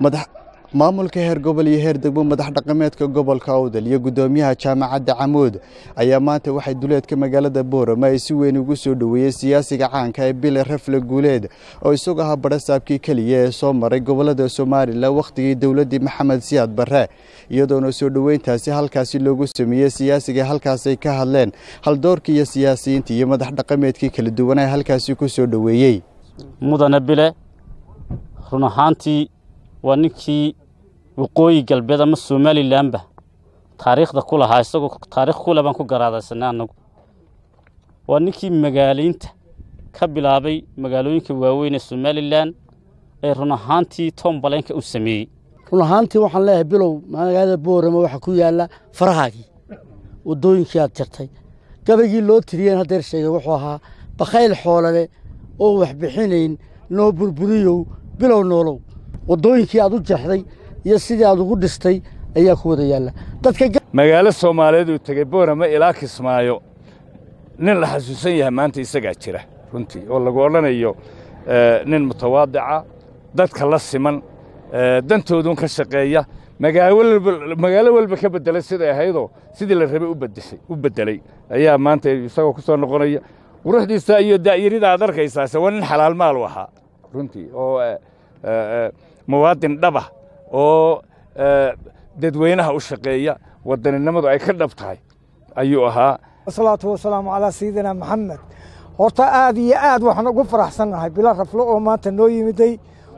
maamulka heer gobol iyo heer degmo madax dhaqameedka gobolka Awdal iyo gudoomiyaha jaamacadda Camuud ayaa maanta waxay duleedka magaalada Boorama ay si weyn ugu soo dhaweeyay siyaasiga caanka ee Bile Rafle Guuleed oo isagu ahaa barasaabkii kaliya ee soo maray gobolada Soomaaliland waqtigii dawladii Maxamed Siyaad Barre iyadoo soo dhaweyntaasi halkaasi loogu sameeyay siyaasiga halkaas ay ka hadleen hal doorkii iyo siyaasiyiintii iyo madax dhaqameedkii kala duwan ay halkaasi ku soo dhaweeyay mudane Bile run ahaantii waa ninkii waqooyi galbeed ama Somaliland taariikhda ku lahaa isagoo taariikh ku laban ku garaadaysanaa anagu waa ninkii magaaleynta ka bilaabay magaalooyinka waaweyn ee Somaliland ee run ahaantii Tombalenka u sameeyay run ahaantii waxaan leeyahay bilow magaalada Boorama waxa ku yaala farahaagi wadooyinkii aad jirtay gabaygii loo tiriyay hadeer sheegay wuxuu ahaa bakayl xoolale oo wax bixinayn noo burburiyo bilow noolow wadooyinkii aad u jeexday iyo sidii aad ugu dhistay ayaa ku wada yaala dadka magaalo Soomaaliyeed oo tagay Boorama ilaa Kismaayo nin la xasuusan yahay maanta isaga jira runtii oo lagu oranayo nin mutawaadica dadka la siman dantoodun ka shaqeeya magaalo walba ka bedelay sida ahaydoo sidii la rabay u bedelay ayaa maanta isagoo ku soo noqonaya quruxdiisa iyo daa'irida aad arkaysaa waa nin xalaal maal u ahaa runtii oo muwaadin dhaba oo dadweynaha u shaqeeya wadaninimadu ay ka dhabtahay ayuu ahaa salaatu wasalaam ala sayyidina Muhammad horta aad iyo aad waxaan ugu faraxsanahay Bile Rafle oo maanta noo yimiday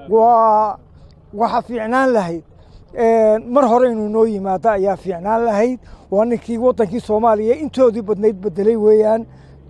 waxa fiicnaan lahayd mar hore inuu noo yimaado ayaa fiicnaan lahayd waa ninkii wadankii Soomaaliya intoodii badnayd bedelay weeyaan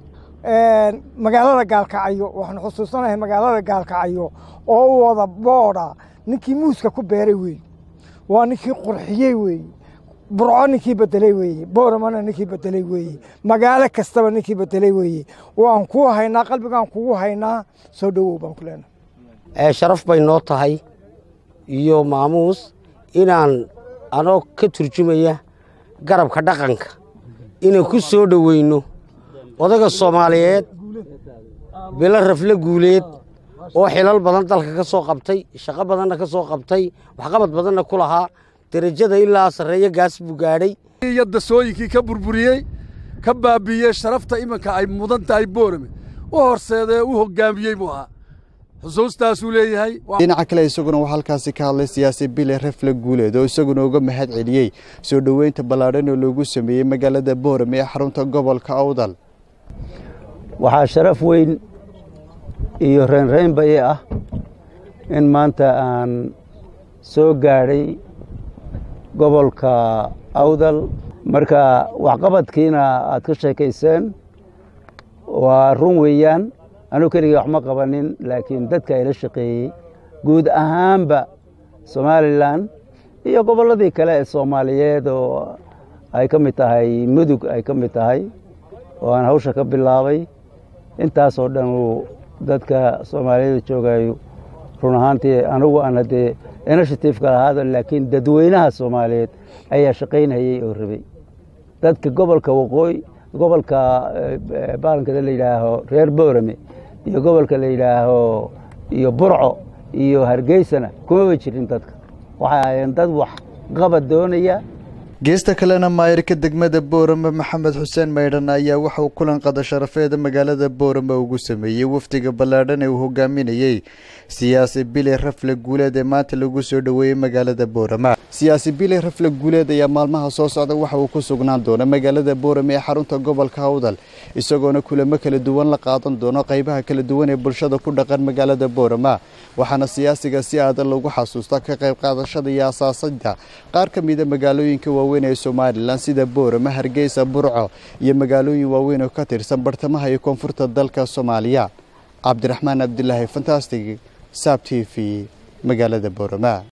magaalada Gaalkacyo waxaan xusuusanahay magaalada Gaalkacyo oo wada booda ninkii muuska ku beeray weey waa ninkii qurxiyay weey burco ninkii bedelay weey Boorama ninkii bedelay weey magaalo kastaba ninkii bedelay weey waan ku haynaa qalbigaan kugu haynaa soo dhawow baan ku leenahay sharaf bay noo tahay iyo maamuus inaan anoo ka turjumaya garabka dhaqanka inaan ku soo dhaweyno odaga Soomaaliyeed Bile Rafle Guuleed oo xilal badan dalka ka soo qabtay shaqo badan ka soo qabtay wax qabad badan ku lahaa darajada ilaa sareeyo gaas buu gaaray yadda sooyinkii ka burburiyay ka baabiyay sharafta imanka ay mudan tahay Boorama oo horseeday u hogaamiyay buu ahaa xusuustaas uu leeyahay dhinaca kale isaguna waxa halkaas ka hadlay siyaasi Bile Rafle Guuleed oo isaguna uga mahad celiyay soo dhaweynta balaaran oo loogu sameeyay magaalada Boorama ee xarunta gobolka Awdal waxaa sharaf weyn iyo reen bay ah in maanta aan soo gaaray gobolka Awdal marka wax qabadkiina aad ka sheekayseen waa run weeyaan anu kaliya wax ma qabanin laakiin dadka ay la shaqeeyay guud ahaanba Somaliland iyo goboladii kale ee Soomaaliyeed oo ay ka mid tahay mudug ay ka mid tahay oo aan hawsha ka bilaabay intaas oo dhan dadka Soomaaliyeed joogayo run ahaantii anigu aan hadee initiative-ka lahaado laakiin dadweynaha Soomaaliyeed ayaa shaqeynayay oo rabay dadka gobolka waqooyi gobolka baalanka la yiraahdo reer Boorame iyo gobolka la yiraahdo iyo Burco iyo Hargeysana kuma jirin dadka waxa ay dad wax qabad doonaya geesta kalena maayirka degmada Boorama Maxamed Xuseen Maydhan ayaa waxa uu kulan qada sharafeeda magaalada Boorama ugu sameeyay waftiga balaaran ee uu hogaaminayay siyaasi Bile Rafle Guuleed ee maanta lagu soo dhaweeyay magaalada Boorama siyaasi Bile Rafle Guuleed ayaa maalmaha soo socda waxa uu ku sugnaan doona magaalada Boorama ee xarunta gobolka Awdal isagoona kulamo kala duwan la qaadan doono qaybaha kala duwan ee bulshada ku dhaqan magaalada Boorama waxaana siyaasiga si aad loogu xasuusta ka qayb qaadashada iyo aasaasidda qaar ka mid ah magaalooyinka waaweyn ee Somaliland sida Boorama Hargeysa Burco iyo magaalooyin waaweyn oo ka tirsan bartamaha iyo koonfurta dalka Soomaaliya Cabdiraxmaan Abdullaahi Fantastic SABC TV magaalada Boorama